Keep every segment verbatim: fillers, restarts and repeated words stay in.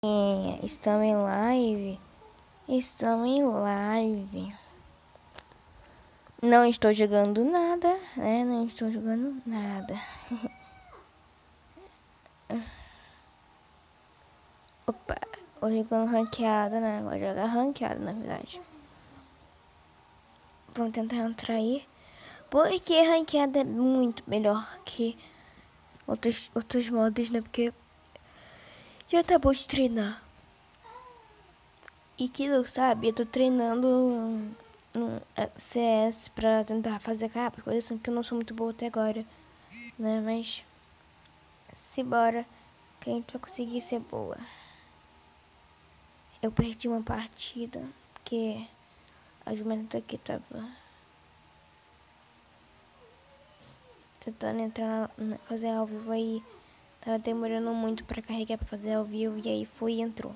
É, estamos em live. Estamos em live. Não estou jogando nada, né? Não estou jogando nada. Opa, vou jogando ranqueada, né? Vou jogar ranqueada, na verdade. Vamos tentar entrar aí. Porque ranqueada é muito melhor que outros, outros modos, né? Porque já tá bom de treinar. E quem não sabe, eu tô treinando um, um C S pra tentar fazer capa, coisa assim, porque eu não sou muito boa até agora, né? Mas se bora, que a gente vai conseguir ser boa. Eu perdi uma partida, porque a jumenta aqui tava tentando entrar, na, fazer ao vivo aí. Tava demorando muito pra carregar pra fazer ao vivo, e aí foi e entrou.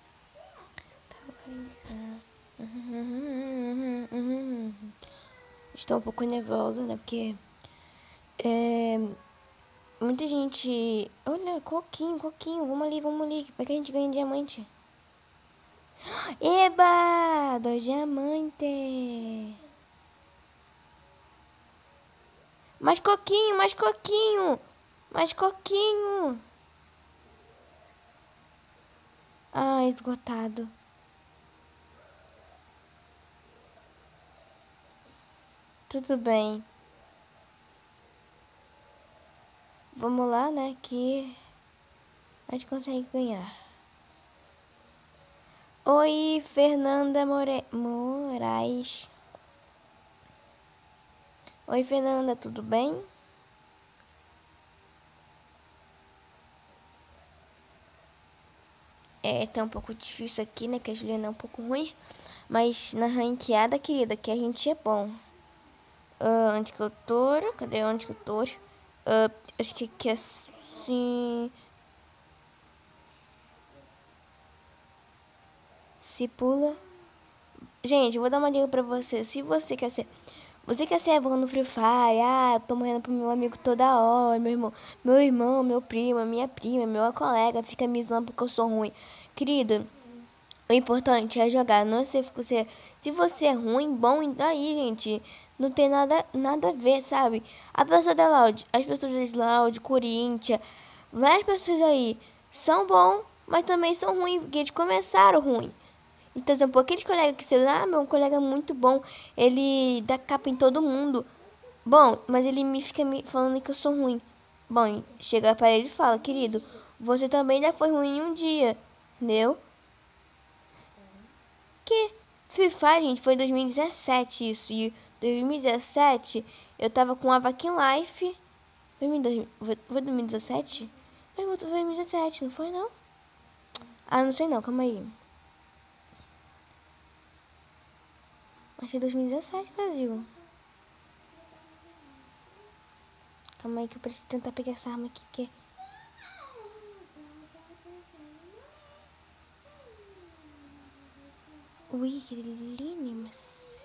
Estou um pouco nervosa, né? Porque é, muita gente... Olha, coquinho, coquinho, vamos ali, vamos ali, pra que a gente ganhe diamante. Eba! Dois diamantes. Mais coquinho, mais coquinho. Mais coquinho. Ah, esgotado. Tudo bem. Vamos lá, né? Que a gente consegue ganhar. Oi, Fernanda More... Moraes. Oi, Fernanda, tudo bem? É, tá um pouco difícil aqui, né? Que a Juliana é um pouco ruim. Mas na ranqueada, querida, que a gente é bom. Uh, onde que eu tô? Cadê onde que eu tô? Uh, acho que aqui é assim... Se pula. Gente, eu vou dar uma dica pra você. Se você quer ser... Você quer ser bom no Free Fire? Ah, eu tô morrendo pro meu amigo toda hora. Meu irmão, meu irmão, meu primo, minha prima, meu colega fica me zoando porque eu sou ruim. Querido, o importante é jogar. Não sei se você, se você é ruim, bom, e daí, gente. Não tem nada, nada a ver, sabe? A pessoa da Loud, as pessoas da Loud, Corinthians, várias pessoas aí são bom, mas também são ruins, porque eles começaram ruim. Então, por exemplo, aquele colega que você... Ah, meu colega é muito bom. Ele dá capa em todo mundo. Bom, mas ele me fica me falando que eu sou ruim. Bom, chega para ele e fala, querido, você também já foi ruim um dia, entendeu? Que Free Fire, gente, foi dois mil e dezessete isso. E dois mil e dezessete eu tava com a Vac Life. Foi dois mil e dezessete? Foi dois mil e dezessete, não foi não? Ah, não sei não, calma aí. Acho que é dois mil e dezessete, Brasil. Calma aí que eu preciso tentar pegar essa arma aqui, que... Ui, que linda, mas...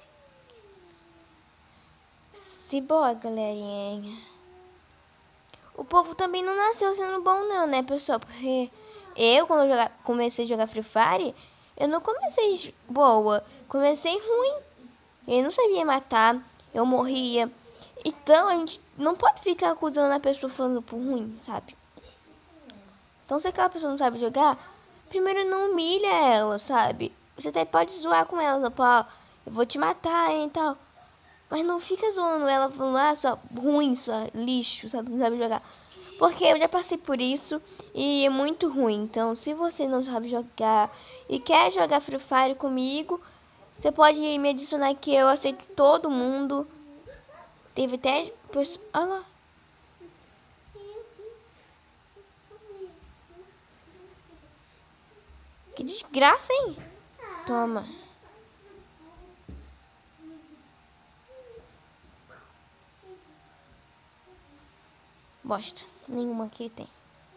Se boa, galerinha. O povo também não nasceu sendo bom não, né, pessoal? Porque eu, quando eu jogar, comecei a jogar Free Fire, eu não comecei boa. Comecei ruim. Eu não sabia matar, eu morria. Então, a gente não pode ficar acusando a pessoa falando por ruim, sabe? Então, se aquela pessoa não sabe jogar, primeiro não humilha ela, sabe? Você até pode zoar com ela, pô, eu vou te matar, hein, e tal. Mas não fica zoando ela, falando, ah, sua ruim, sua lixo, sabe? Não sabe jogar. Porque eu já passei por isso e é muito ruim. Então, se você não sabe jogar e quer jogar Free Fire comigo, você pode me adicionar que eu aceito todo mundo. Teve até... Olha lá. Que desgraça, hein? Toma. Bosta. Nenhuma aqui tem.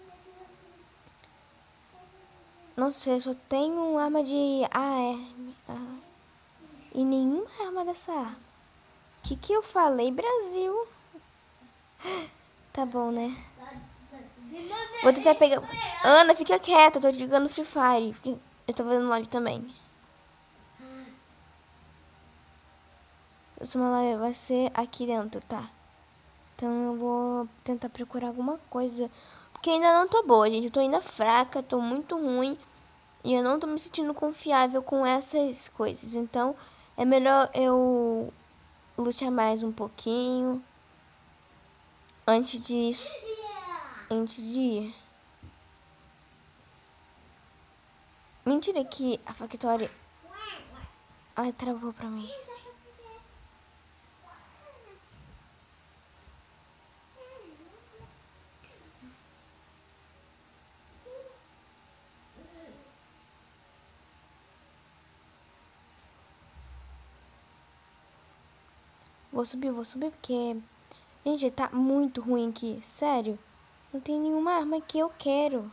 Nossa, eu só tenho arma de A R. Ah, e nenhuma arma dessa arma. O que que eu falei, Brasil? Tá bom, né? Vou tentar pegar... Ana, fica quieta, eu tô jogando Free Fire. Eu tô fazendo live também. Essa live vai ser aqui dentro, tá? Então eu vou tentar procurar alguma coisa. Porque ainda não tô boa, gente. Eu tô ainda fraca, tô muito ruim. E eu não tô me sentindo confiável com essas coisas. Então é melhor eu lutar mais um pouquinho. Antes de... Antes de ir. Mentira que a Factory... Ai, travou pra mim. Vou subir, vou subir porque... Gente, tá muito ruim aqui. Sério. Não tem nenhuma arma que eu quero.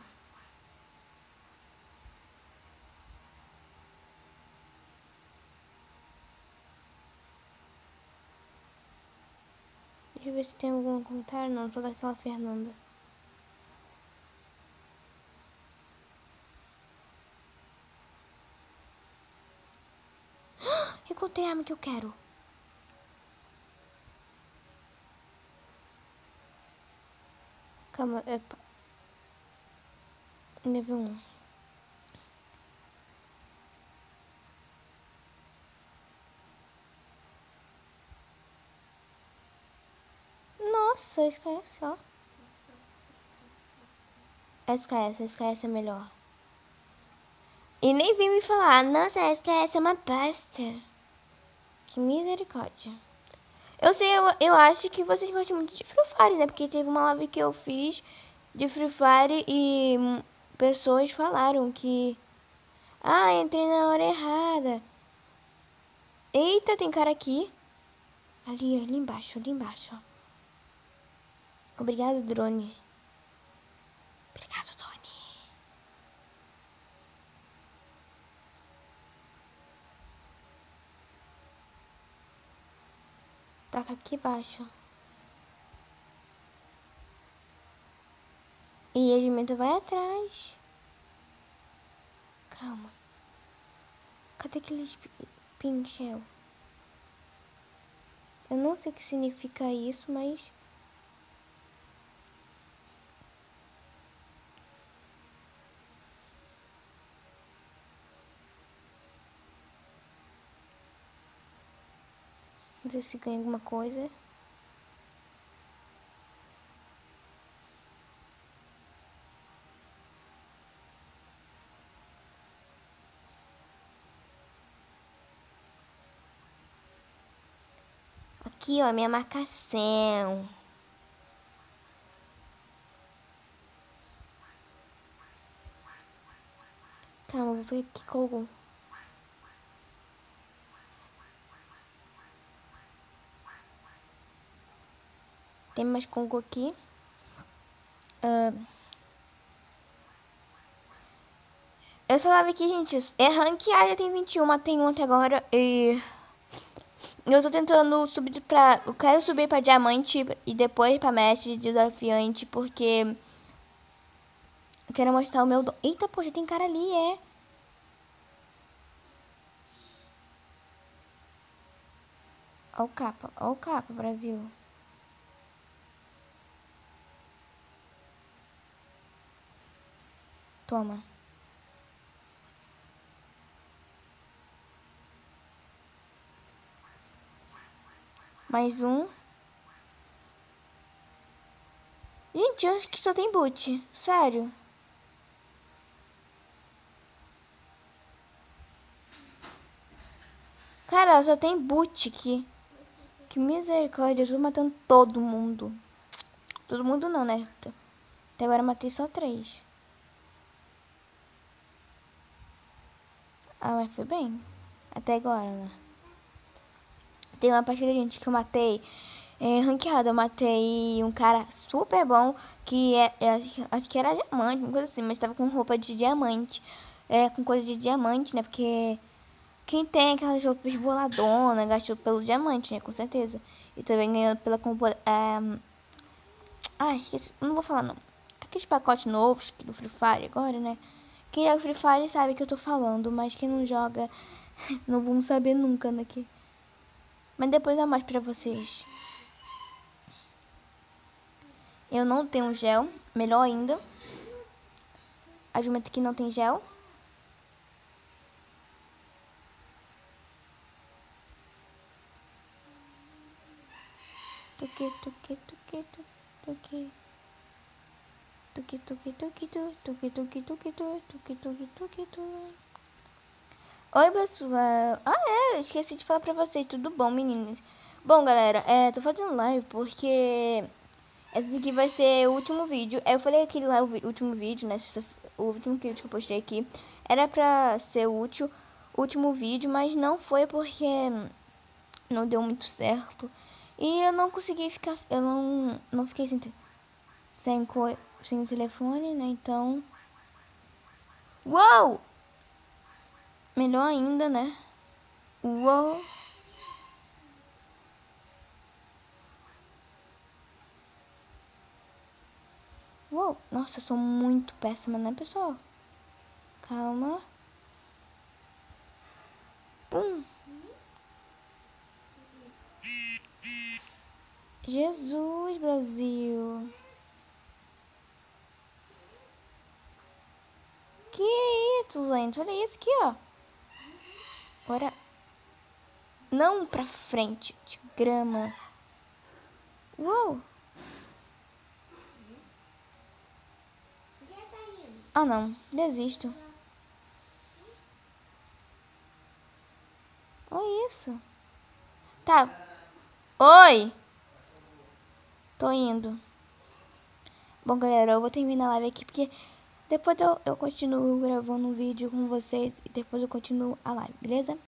Deixa eu ver se tem algum comentário. Não, sou daquela Fernanda. Encontrei a arma que eu quero. Calma, epa. Nível um. Nossa, S K S, ó. S K S, S K S é melhor. E nem vim me falar, nossa, S K S é uma pasta. Que misericórdia. Eu sei, eu, eu acho que vocês gostam muito de Free Fire, né? Porque teve uma live que eu fiz de Free Fire e hum, pessoas falaram que... Ah, entrei na hora errada. Eita, tem cara aqui. Ali, ali embaixo, ali embaixo, ó. Obrigado, drone. Obrigado, drone. Taca aqui embaixo. E a Jimenta vai atrás. Calma. Cadê aqueles pinchel? Eu não sei o que significa isso, mas... Não sei se ganha alguma coisa. Aqui, ó, minha marcação. Calma, vou ver aqui qual... Tem mais Congo aqui. Uh... Essa live aqui, gente, é ranqueada, tem vinte e um, tem um até agora. E... Eu tô tentando subir pra... Eu quero subir pra diamante e depois pra mestre desafiante, porque... Eu quero mostrar o meu dom. Eita, poxa, tem cara ali, é... Ó o capa, ó o capa, Brasil. Toma. Mais um. Gente, eu acho que só tem boot. Sério. Cara, só tem boot aqui. Que misericórdia, eu tô matando todo mundo. Todo mundo não, né? Até agora eu matei só três. Ah, mas foi bem. Até agora, né? Tem uma partida, gente, que eu matei é, ranqueada. Eu matei um cara super bom, que é, é, acho que era diamante, uma coisa assim, mas tava com roupa de diamante. É, com coisa de diamante, né? Porque quem tem aquelas roupas boladonas gastou pelo diamante, né? Com certeza. E também ganhou pela compo... É... Ah, esqueci. Não vou falar, não. aqueles pacotes novos do Free Fire agora, né? Quem joga Free Fire sabe o que eu tô falando, mas quem não joga, não vamos saber nunca daqui. Mas depois eu mostro pra vocês. Eu não tenho gel, melhor ainda. A jumenta aqui não tem gel. Tuque, tuque, tuque, tuque. Tuque, tuque, tuque, tuque, tuque, tuque, tuque, tuque, tuque, tuque, tuque. Oi, pessoal. Ah, é, eu esqueci de falar pra vocês. Tudo bom, meninas? Bom, galera, é, tô fazendo live porque esse aqui vai ser o último vídeo. Eu falei aquele lá, o último vídeo, né? O último vídeo que eu postei aqui era pra ser o último, último vídeo, mas não foi porque não deu muito certo. E eu não consegui ficar, eu não, não fiquei sem, sem, sem o telefone, né? Então... Uou! Melhor ainda, né? Uou! Uou! Nossa, eu sou muito péssima, né, pessoal? Calma. Pum! Jesus, Brasil! Que isso, gente? Olha isso aqui, ó. Agora... Não pra frente, de grama. Uou! Ah, não. Desisto. Olha isso. Tá. Oi! Tô indo. Bom, galera, eu vou terminar a live aqui porque depois eu, eu continuo gravando um vídeo com vocês e depois eu continuo a live, beleza?